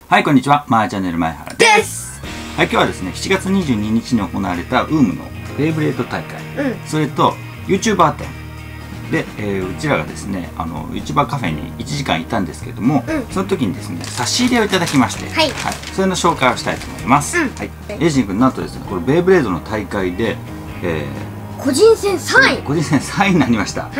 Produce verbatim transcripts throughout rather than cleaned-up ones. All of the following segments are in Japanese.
はい、こんにちは。マーチャンネル前原です。 です。 はい、今日はですね、しちがつにじゅうににちに行われたウームのベイブレード大会、 うん、 それと YouTuber 展で、えー、うちらがですね、あの YouTuber カフェにいちじかんいたんですけれども、うん、その時にですね、差し入れをいただきまして、 はい、 はい、それの紹介をしたいと思います。うん、はい、エイジン君、なんとですね、これベイブレードの大会で、えー、個人戦さんい、 個人戦さんいになりました。はい。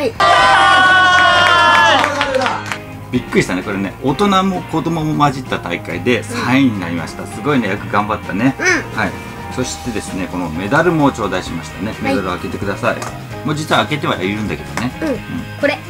びっくりしたね、これね、大人も子供も混じった大会でさんいになりました。すごいね、よく頑張ったね。うん、はい。そしてですね、このメダルも頂戴しましたね。メダルを開けてください。はい、もう実は開けてはいるんだけどね。 うん、うん、これ。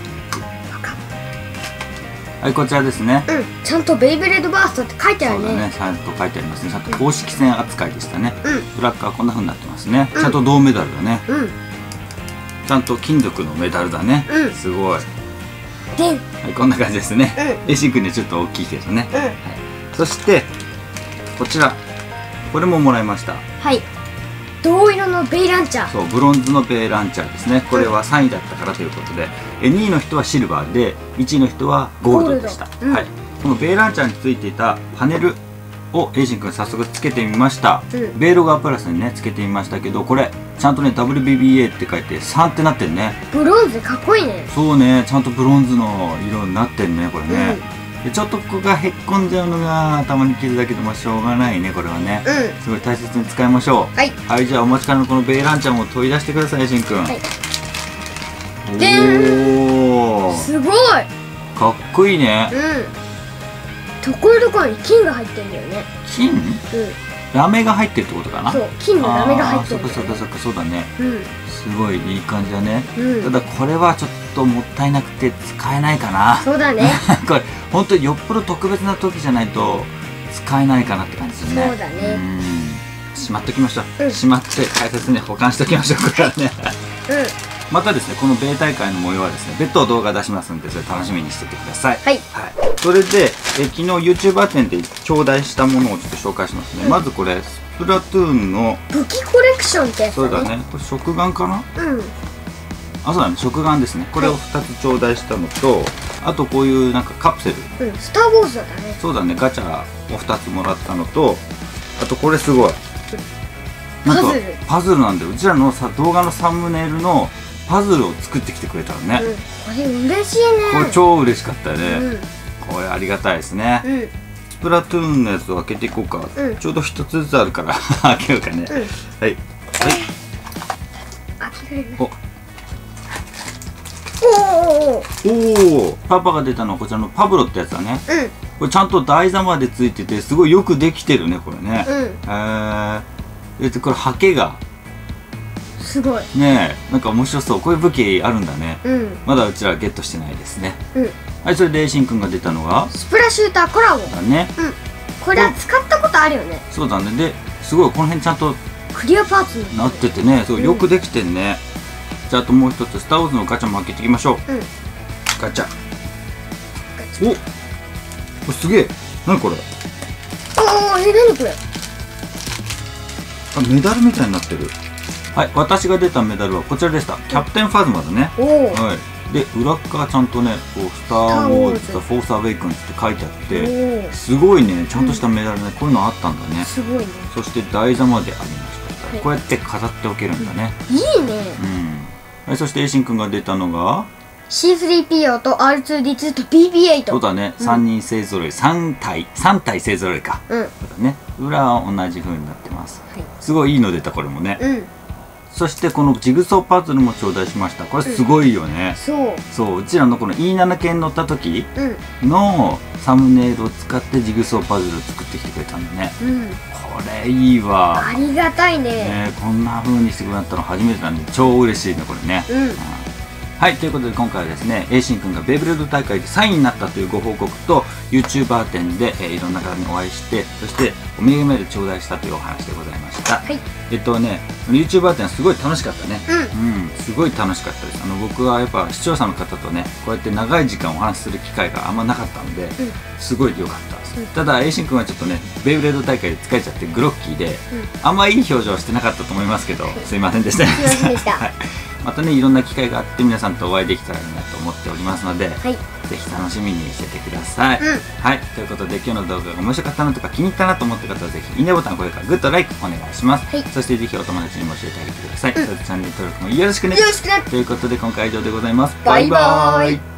はい、こちらですね。 うん、ちゃんとベイブレードバーストって書いてあるね。 そうだね、ちゃんと書いてありますね。ちゃんと公式戦扱いでしたね。うん、ブラックはこんな風になってますね。ちゃんと銅メダルだね。うん、ちゃんと金属のメダルだね。うん、すごい。はい、こんな感じですね。エイシン君にはちょっと大きいけどね。はい、そしてこちら、これももらいました。はい、 銅色のベイランチャー。 そう、ブロンズのベイランチャーですね。これはさんいだったからということで、にいの人はシルバーでいちいの人はゴールドでした。はい、このベイランチャーについていたパネルをエイシン君早速つけてみました。ベイロガープラスにねつけてみましたけど、これちゃんとね ダブリュービービーエー って書いてさんってなってんね。 ブロンズかっこいいね。 そうね、ちゃんとブロンズの色になってんね、これね。でちょっとここがへっこんじゃうのがたまに傷だけど、まあしょうがないね、これはね。うん、すごい大切に使いましょう。はい、はい、じゃあお持ちからのこのベイランチャーも取り出してください、エイシン君。はい、おお、 すごいかっこいいね。うん、 ところどころに金が入ってんだよね。 金？うん、ラメが入ってるってことかな。 そう、金のラメが入ってるんだよね。 そっかそっかそっか、そうだね。うん、すごいいい感じだね。うん、ただこれはちょっともったいなくて使えないかな。 そうだね。 これ本当によっぽど特別な時じゃないと使えないかなって感じですね。 そうだね。うん、 しまっておきましょう。うん、しまって大切に保管しておきましょう。これはね。うん。またですね、この米大会の模様はですね、別途動画出しますんで、それ楽しみにしててください。はい。はい。それで、え昨日 YouTuber 展で頂戴したものをちょっと紹介しますね。うん、まずこれ、スプラトゥーンの武器コレクションってやつだね。 そうだね。これ食玩かな？うん。あ、そうだね、食玩ですね。これをふたつ頂戴したのと、はい、あとこういうなんかカプセル。 うん、スター・ウォーズだね。 そうだね、ガチャをふたつもらったのと、あとこれすごい。なんかパズル。 パズルなんで、うちらのさ動画のサムネイルのパズルを作ってきてくれたのね。うん、これ嬉しいね。 これ超嬉しかったよね。うん、これありがたいですね。うん、スプラトゥーンのやつを開けていこうか。うん、ちょうど一つずつあるから開けようかね。うん、はいはい。 開けられる。 おおおお、パパが出たのはこちらのパブロってやつだね。うん、これちゃんと台座までついててすごいよくできてるね、これね。うん、へえ。でこれハケがすごいねえ、なんか面白そう。こういう武器あるんだね。うん、まだうちらはゲットしてないですね。うん、はい、それでエイシン君が出たのがスプラシューターコラボだね。うん、これは使ったことあるよね。 そうだね。ですごいこの辺ちゃんとクリアパーツになっててね、すごいよくできてんね。うん、じゃああともう一つスター・ウォーズのガチャも開けていきましょう。うん、ガチャ。お、これすげえ。何これ。 おお、え、何これ。 あ、メダルみたいになってる。はい、私が出たメダルはこちらでした。キャプテンファズマだね。はい。で、裏側ちゃんとね、こうスター・ウォーズ・ザ・フォース・アウェイクンズって書いてあって、すごいね、ちゃんとしたメダルね、こういうのあったんだね。 すごいね。 そして台座までありました。こうやって飾っておけるんだね。 いいね。 うん。はい、そしてエイシン君が出たのがシースリーピーオー と アールツーディーツー と ビービーエイト。 そうだね、さんにん勢ぞろい、さん体、さん体勢ぞろいか。うん。そうだね。裏は同じ風になってます。すごいいいの出た、これもね。うん。そしてこのジグソーパズルも頂戴しました。これすごいよね。うん、そうそう、うちらのこの イーセブン 系に乗った時のサムネイルを使ってジグソーパズルを作ってきてくれたんだね。うん、これいいわ。 ありがたいね。 ね、こんな風にしてくれたの初めてなんで超嬉しいね、これね。うん、うん、はい、ということで今回はですね、エイシン君がベイブレード大会でさんいになったというご報告と YouTuber 展で、えー、いろんな方にお会いして、そしてお土産まで頂戴したというお話でございました。はい、えっとね YouTuber 展すごい楽しかったね。うん、うん、すごい楽しかったです。あの僕はやっぱ視聴者の方とねこうやって長い時間お話しする機会があんまなかったので、うん、すごい良かったです。うん、ただエイシン君はちょっとねベイブレード大会で疲れちゃってグロッキーで、うん、あんまいい表情はしてなかったと思いますけど、すいませんでした。 すいませんでした。はい、 またねいろんな機会があって皆さんとお会いできたらいいなと思っておりますので、 はい、 ぜひ楽しみにしててください、 うん、 はいということで今日の動画が面白かったなとか気に入ったなと思った方はぜひいいねボタン、これからグッドライクお願いします、はい、そしてぜひお友達にも教えてあげてください、うん、それでチャンネル登録もよろしくね。 よろしくね。 ということで今回は以上でございます。 バイバーイ。